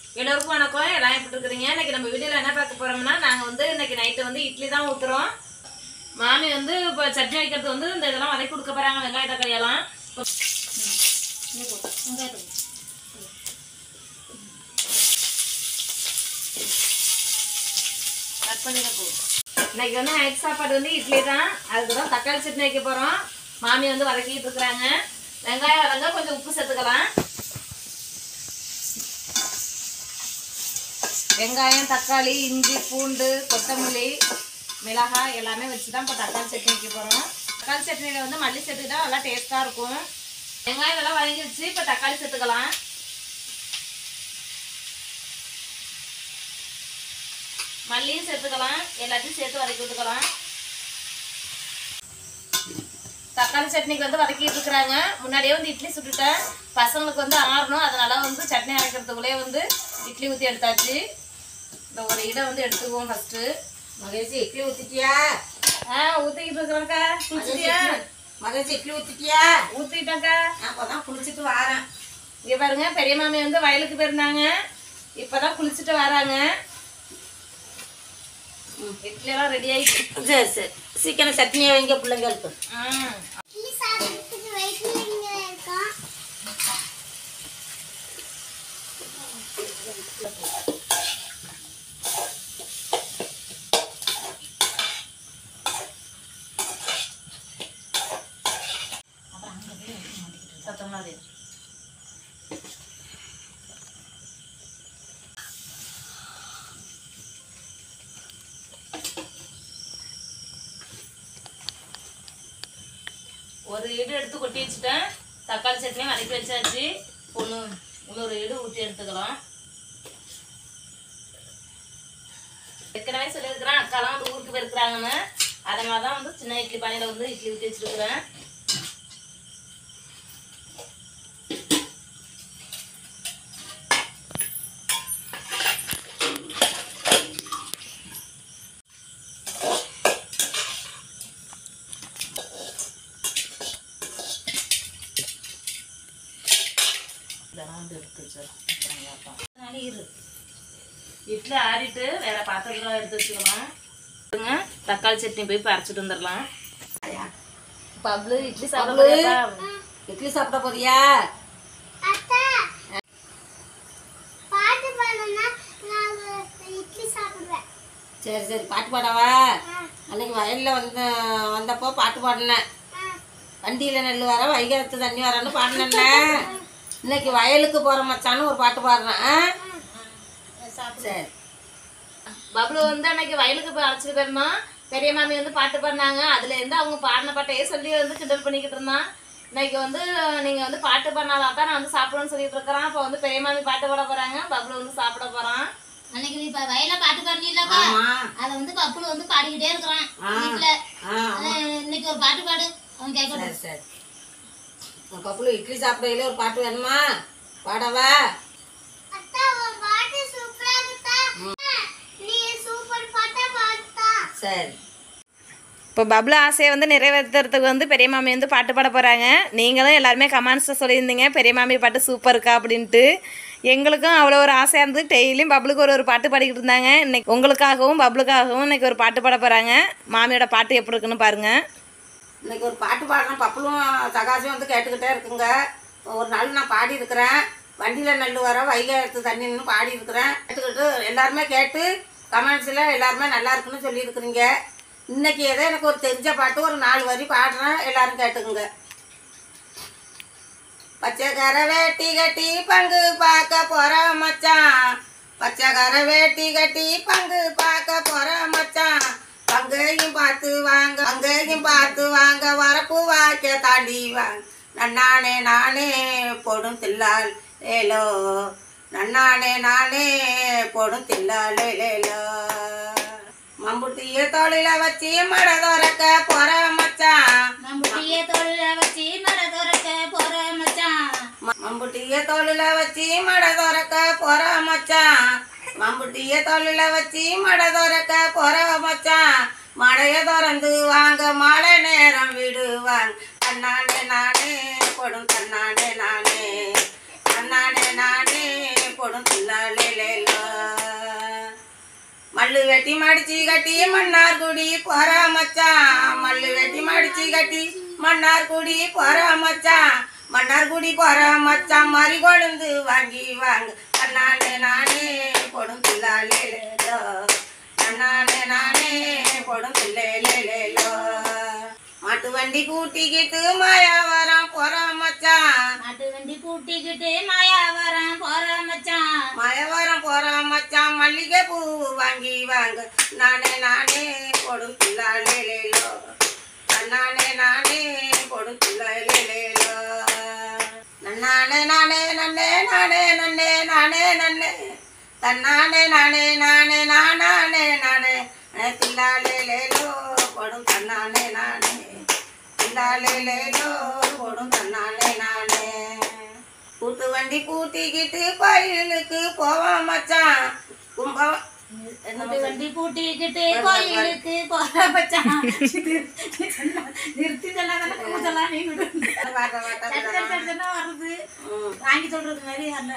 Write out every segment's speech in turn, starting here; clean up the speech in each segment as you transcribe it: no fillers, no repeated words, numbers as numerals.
எல்லோருக்கும் வணக்கம். எல்லாம் எப்படி இருக்கிறீங்க? இன்னைக்கு நம்ம வீடியோவில் என்ன பார்க்க போறோம்னா, நாங்கள் வந்து இன்னைக்கு நைட்டு வந்து இட்லி தான் ஊற்றுறோம். மாமி வந்து இப்போ சட்னி வைக்கிறது வந்து இந்த இதெல்லாம் வதக்கி கொடுக்க போறாங்க. வெங்காய தக்காளி எல்லாம் கட் பண்ணிட போ. இன்னைக்கு வந்து நைட் சாப்பாடு வந்து இட்லி தான். அதுக்கு தான் தக்காளி சட்னி வைக்க போகிறோம். மாமி வந்து வதக்கிட்டு இருக்கிறாங்க. வெங்காயம் வதங்க கொஞ்சம் உப்பு சேர்த்துக்கலாம். வெங்காயம், தக்காளி, இஞ்சி, பூண்டு, கொத்தமல்லி, மிளகாய் எல்லாமே வச்சு தான் இப்போ தக்காளி சட்னி வைக்க போகிறோம். தக்காளி சட்னியில் வந்து மல்லி சேர்த்துக்கிட்டா நல்லா டேஸ்ட்டாக இருக்கும். வெங்காயம் இதெல்லாம் வதங்கி வச்சு இப்போ தக்காளி சேர்த்துக்கலாம். மல்லியும் சேர்த்துக்கலாம். எல்லாத்தையும் சேர்த்து வதக்கி விட்டுக்கலாம். தக்காளி சட்னிக்கு வந்து வதக்கிட்டு இருக்கிறாங்க. முன்னாடியே வந்து இட்லி சுட்டுட்டேன். பசங்களுக்கு வந்து ஆறணும், அதனால வந்து சட்னி அரைக்கிறதுக்குள்ளே வந்து இட்லி ஊற்றி எடுத்தாச்சு. இந்த ஒரு இதை வந்து எடுத்துக்குவோம் ஃபர்ஸ்ட்டு. மகேஷ் இட்லி ஊற்றிட்டியா? ஊற்றிக்கிட்டு இருக்கிறேன்க்கா. குளிச்சிட்டியா? மகேஷ் இட்லி ஊற்றிட்டியா? ஊற்றிட்டாக்கா. நான் இப்போ தான் குளிச்சுட்டு வரேன். இங்கே பாருங்க, பெரிய மாமி வந்து வயலுக்கு போயிருந்தாங்க. இப்போ தான் குளிச்சுட்டு வராங்க. இட்லி எல்லாம் ரெடி ஆகிடுச்சு. சரி சரி, சீக்கிரம் சட்னியை வைங்க பிள்ளைங்களுக்கு. சத்தமாக ஒரு ஈடு எடுத்து கொட்டி வச்சுட்டேன். தக்காளி சட்னியும் வதக்கி வச்சாச்சு. இன்னொரு ஈடு ஊற்றி எடுத்துக்கலாம். ஏற்கனவே சொல்லியிருக்கிறேன், அக்காலாம் வந்து ஊருக்கு போயிருக்கிறாங்கன்னு. அதனால தான் வந்து சின்ன இட்லி பானையில் வந்து இட்லி ஊற்றி வச்சுருக்கிறேன். இட்லி ஆறிட்டு வேற பாத்திரத்துல எடுத்து வச்சுக்கலாம். தக்காளி சட்னி போய் பறிச்சுட்டு வந்துடலாம். பப்ளு இட்லி சாப்பிட இட்லி சாப்பிட போறியா? சரி சரி, பாட்டு பாடவா? அன்னைக்கு வயலில் வந்தப்போ பாட்டு பாடினேன். வண்டியில் நெல் வர வைகாத்து தண்ணி வரன்னு பாடினேன்ல. இன்னைக்கு வயலுக்கு போகிற மச்சான்னு ஒரு பாட்டு பாடுறேன். சரி. பப்ளு வந்து அன்னைக்கு வயலுக்கு போய் அழைச்சிட்டு போயிருந்தோம். பெரிய மாமி வந்து பாட்டு பாடினாங்க. அதுலேருந்து அவங்க பாடின பாட்டையே சொல்லி வந்து கிண்டல் பண்ணிக்கிட்டு இருந்தான். இன்னைக்கு வந்து நீங்கள் வந்து பாட்டு பாடினாதான் தான் நான் வந்து சாப்பிடுவேன்னு சொல்லிட்டு இருக்கிறான். இப்போ வந்து பெரிய மாமி பாட்டு பாட போகிறாங்க. பப்ளு வந்து சாப்பிட போகிறான். அன்னைக்கு நீ வயல பாட்டு பாடினீங்களா? அதை வந்து பப்புல வந்து பாடிக்கிட்டே இருக்கிறான் வீட்டுல. இன்னைக்கு ஒரு பாட்டு பாடு, அவன் கேட்கணும். சரி, பப்புல இட்லி சாப்பிடையில ஒரு பாட்டு வேணுமா? பாடவா? சரி. இப்போ பப்ளு ஆசையை வந்து நிறைவேற்றுறதுக்கு வந்து பெரிய மாமி வந்து பாட்டு பாட போகிறாங்க. நீங்களும் எல்லாருமே கமெண்ட்ஸில் சொல்லியிருந்தீங்க பெரிய மாமி பாட்டு சூப்பர் இருக்கா அப்படின்ட்டு. எங்களுக்கும் அவ்வளோ ஒரு ஆசையாக இருந்தது. டெய்லியும் பப்ளுக்கு ஒரு பாட்டு பாடிக்கிட்டு இருந்தாங்க. இன்னைக்கு உங்களுக்காகவும் பப்ளுக்காகவும் இன்னைக்கு ஒரு பாட்டு பாட போகிறாங்க. மாமியோட பாட்டு எப்படி இருக்குன்னு பாருங்கள். இன்னைக்கு ஒரு பாட்டு பாடுறேன். பப்புலும் சகாசியும் வந்து கேட்டுக்கிட்டே இருக்குங்க. ஒரு நாள் நான் பாடி இருக்கிறேன். வண்டியில் நெல் வர வைகை எடுத்து தண்ணின்னு பாடி இருக்கிறேன். கேட்டுக்கிட்டு எல்லாருமே கேட்டு கமெண்ட்ஸில் எல்லாருமே நல்லா இருக்குன்னு சொல்லியிருக்கிறீங்க. இன்னைக்கு ஏதோ எனக்கு ஒரு தெரிஞ்ச பாட்டு ஒரு 4 வரி பாடுறேன், எல்லாரும் கேட்டுக்குங்க. பச்சைக்கர வேட்டி கட்டி பங்கு பார்க்க போற மச்சான். பச்சைக்கர வேட்டி கட்டி பங்கு பார்க்க போற மச்சான். பங்கையும் பார்த்து வாங்க, அங்கேயும் பார்த்து வாங்க, வரப்பு வாய்க்க தாண்டி வாங்க. நன்னானே நானே போடும் தில்லால் லேலோ, நன்னானே நானே போடும் தில்லால் லேலோ. மம்புட்டிய தொழில வச்சு மட துறக்க போற மச்சான். மம்புட்டிய தொழில வச்சு மட துறக்க போற மச்சான். மம்புட்டிய தொழில வச்சு மட துறக்க போற மச்சான். மம்புட்டிய தொழில வச்சு மட துறக்க போற மச்சான். மழைய திறந்து வாங்க, மழை நேரம் விடுவாங்க. தன்னானே நானே போடும், தன்னானே நானே, தன்னானே நானே போடும் தில்லா தில்லாலேலேலோ. மல்லு வெட்டி மடிச்சு கட்டி மன்னார்குடி போற மச்சான். மல்லு வெட்டி மடிச்சு கட்டி மன்னார்குடி போற மச்சான். மன்னார்குடி போற மச்சான் மறி கொழுந்து வாங்கி வாங்க. தன்னானே நானே போடும் தில்லாலேலேலோ. தன்னானே நானே போடும் தில்லேலேலேலோ. மாட்டு வண்டி கூட்டிக்கிட்டு மாயாவரம் போற மச்சான். மாட்டு வண்டி கூட்டிக்கிட்டு மாயாவரம் போற மச்சான். மாயாவரம் போற மச்சான் மல்லிகை பூ வாங்கி வாங்க. நானே நானே போடும் தில்லாலேலேலோ. நானே நானே போடும் தில்லாலேலேலோ. நானே நானே நன்னே நானே நன்னே நானே நன்னே. தன்னானே நானே நானே நானே நானே தில்லாலேலேலோ போடும் தன்னானே நானே. தில்லாலேலேலோ போடும் தன்னானே நானே. கூட்டு வண்டி கூட்டிக்கிட்டு கோயிலுக்கு போவான் மச்சான். கும்பம் மாட்டு வண்டி கூட்டிக்கிட்டு கோயிலுக்கு போற மச்சான். நிறுத்தி சொல்லாதான் நீ விடு. வருது வாங்கி சொல்றது மாதிரி அந்த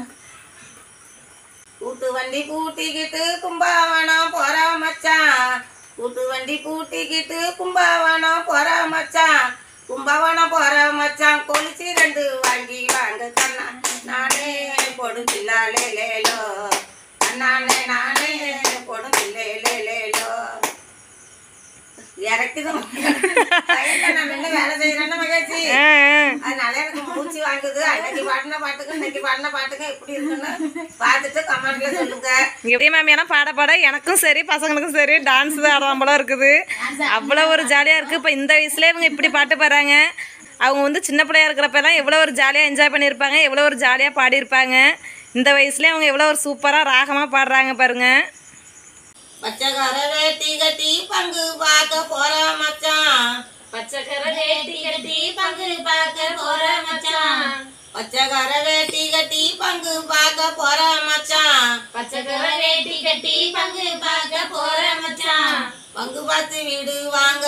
கூட்டு வண்டி கூட்டிக்கிட்டு கும்பகோணம் போற மச்சான். கூட்டு வண்டி கூட்டிக்கிட்டு கும்பகோணம் போற மச்சான். கும்பகோணம் போற மச்சான் கொலுச்சி 2 வாங்கி வாங்க. தன்னா நானே போடும் தில்லாலேலேலோ. தன்னானே நானே போடும் தில்லேலேலேலோ. இறக்குது நான் என்ன வேலை செய்யறேன்னு மகிழ்ச்சி. அதனால எனக்கு மூச்சு வாங்குது. அன்னைக்கு பாடின பாட்டுக்கு இன்னைக்கு பாடின பாட்டுக்கு எப்படி இருக்குன்னு பார்த்துட்டு கமெண்ட்ல சொல்லுங்க. எப்படி மாமியெல்லாம் பாட பாட எனக்கும் சரி பசங்களுக்கும் சரி டான்ஸ் தான் ஆடுற போல இருக்குது. அவ்வளோ ஒரு ஜாலியாக இருக்குது. இப்போ இந்த வயசுலேயே இவங்க இப்படி பாட்டு பாடுறாங்க. அவங்க வந்து சின்ன பிள்ளையா இருக்கிறப்பெல்லாம் எவ்வளோ ஒரு ஜாலியாக என்ஜாய் பண்ணியிருப்பாங்க, எவ்வளோ ஒரு ஜாலியாக பாடியிருப்பாங்க. இந்த வயசுலேயே அவங்க எவ்வளோ ஒரு சூப்பராக ராகமாக பாடுறாங்க பாருங்க. பச்சைக்கார வேட்டி கட்டி பங்கு பார்க்க போற மச்சான். பச்சைக்கரை வேட்டி கட்டி பங்கு பார்க்க போற மச்சான். பச்சைக்கார வேட்டி கட்டி பங்கு பார்க்க போற மச்சான். பச்சைக்கரை வேட்டி கட்டி பங்கு பார்க்க போற மச்சான். பங்கு பார்த்து வீடு வாங்க.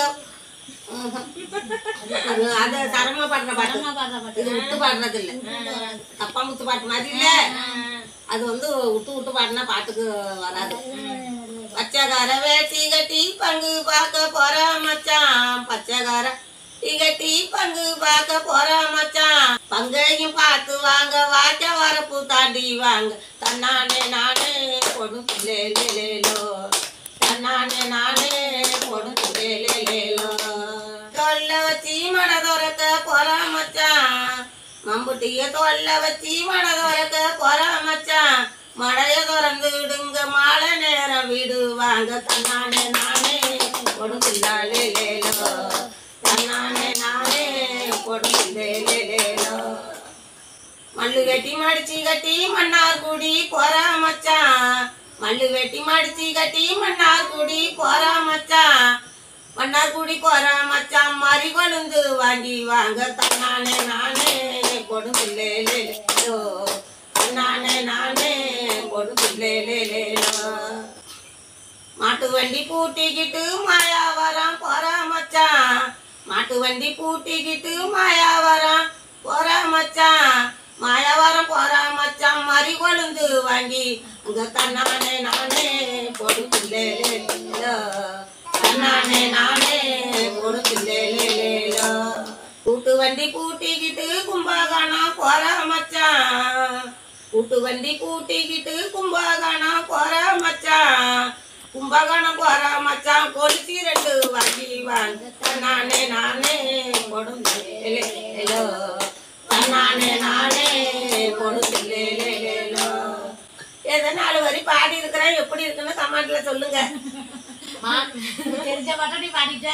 அது சரமா பாடுற பாட்டு. இது விட்டு பாடுறது இல்ல. தப்பா முத்து பாட்டு மாதிரி இல்ல. அது வந்து விட்டு பாடினா பாட்டுக்கு வராது. பச்சைக்கார வேட்டி கட்டி பங்கு பார்க்க போற மச்சான். பச்சைக்கார கட்டி பங்கு பார்க்க போற மச்சான். பங்கையும் பார்த்து வாங்க. வாச்ச வரப்பு தாண்டி வாங்க. தன்னானே நானே போடும் தில்லேலேலோ. தன்னானே நானே போடும் தில்லேலேலோ. தொல்ல வச்சு மனதொரக்க போற மச்சான். மம்புட்டிய தொல்ல வச்சு மனதொரக்க போற மச்சான். மழைய திறந்து விடுங்க மாலை நேரம் வீடு வாங்க. தன்னானே நானே போடும் தில்லாலேலேலோ. தன்னானே நானே போடும் தில்லேலேலோ. மல்லு வெட்டி மடிச்சு கட்டி மன்னார்குடி போற மச்சான். மல்லு வெட்டி மடிச்சு கட்டி மன்னார்குடி போற மச்சான். மன்னார்குடி போற மச்சான் மறி கொழுந்து வாங்கி வாங்க. தன்னானே நானே போடும் தில்லேலேலோ. தன்னானே நானே போடும் தில்லேலேலோ. மாட்டு வண்டி கூட்டிக்கிட்டு மாயாவரம் போற மச்சான். மாட்டு வண்டி கூட்டிக்கிட்டு மாயாவரம் போற மச்சான். மாயாவரம் போற மச்சான் மறி கொழுந்து வாங்கி அங்க. தன்னானே நானே போடும் தில்லேலேலோ. தன்னானே நானே போடும் தில்லேலேலோ. கூட்டு வண்டி கூட்டிக்கிட்டு கும்பகோணம் போற மச்சான். கூட்டு வண்டி கூட்டிக்கிட்டு கும்பகோணம் போற மச்சான். கும்பகோணம் போற மச்சான் கொலுச்சி 2 வாங்கி வாங்க. தன்னானே நானே போடும் தில்லேலேலோ. தன்னானே நானே போடும் தில்லேலேலோ. ஏதோ 4 வரி பாடி இருக்கிறேன். எப்படி இருக்குன்னு கமெண்ட்ல சொல்லுங்க. தெரிஞ்ச பாட்டை நீ பாடிட்ட.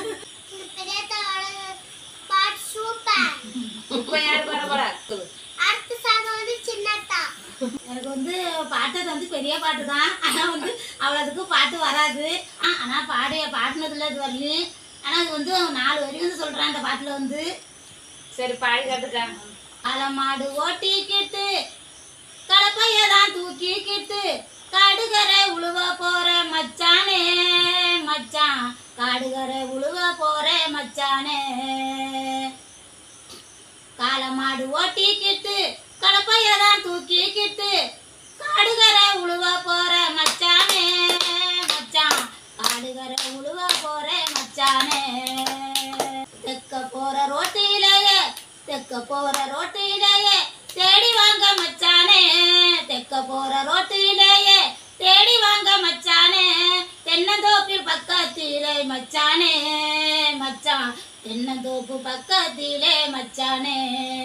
எனக்கு வந்து பாட்டது வந்து பெரிய பாட்டு தான். ஆனால் வந்து அவ்வளோதுக்கு பாட்டு வராது. ஆனால் பாடினதுல இது வரலையும். ஆனால் அது வந்து 4 வரி வந்து சொல்கிறேன் அந்த பாட்டில் வந்து. சரி பாடி கட்டுக்கேன். அலமாடு ஓட்டிக்கிட்டு கலப்பையதான் தூக்கிக்கிட்டு காடுகரை உழுவ போற மச்சானே மச்சான். காடுகரை உழுவ போற மச்சானே. காலமாடு ஓட்டிக்கிட்டு கலப்பையதான் தூக்கிக்கிட்டு போற ரோட்டிலேயே தேடி வாங்க மச்சானே, தெக்க போற ரோட்டிலேயே தேடி வாங்க மச்சானே, தென்னந்தோப்பில் பக்கத்திலே மச்சானே மச்சான், தென்னந்தோப்பு பக்கத்திலே மச்சானே.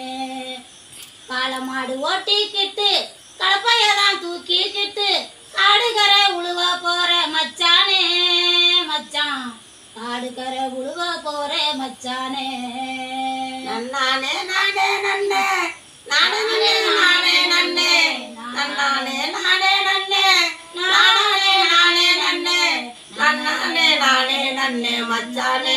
காளமாடு ஓட்டிக்கிட்டு கலப்பையதான் தூக்கிக்கிட்டு காடுகரை உழுவ போற மச்சானே மச்சான், காடுகரை உழுவ போற மச்சானே. நன்னானே நானே நன்னே நானே நானே நன்னே நன்னானே நானே நன்னே நானே நானே நன்னே நன்னானே நானே நன்னே மச்சானே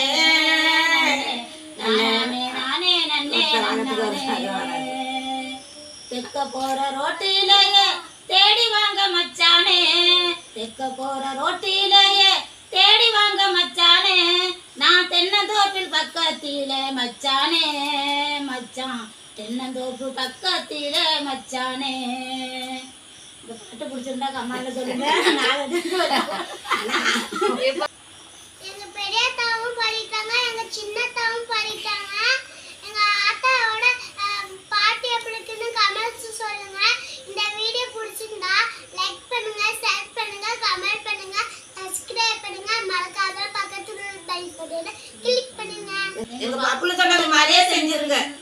நானே நானே நன்னே நன்னானே. தெக்க போற ரோட்டிலேயே தேடி வாங்க மச்சானே, தெக்க போற ரோட்டிலேயே தேடி வாங்க மச்சானே, நான் தென்னந்தோப்பில் பக்கத்திலே மச்சானே மச்சான், தென்னந்தோப்பு பக்கத்திலே மச்சானே. இந்த பாட்டு பிடிச்சிருந்தா கமெண்ட்ல சொல்லுங்க. எங்க பெரியத்தாவும் பாடிட்டாங்க, எங்க சின்னத்தாவும் பாடிட்டாங்க. எங்க ஆத்தாவோட பாட்டு எப்படி இருக்குன்னு கமெண்ட்ஸ் சொல்லுங்க. இந்த வீடியோ பிடிச்சிருந்தா லைக் பண்ணுங்க, ஷேர் பண்ணுங்க, கமெண்ட் பண்ணுங்க, சப்ஸ்கிரைப் பண்ணுங்க, மறக்காம பக்கத்துல பெல் பட்டனை கிளிக் பண்ணுங்க. எங்க பப்புல சொன்னது மாதிரியே செஞ்சிருங்க.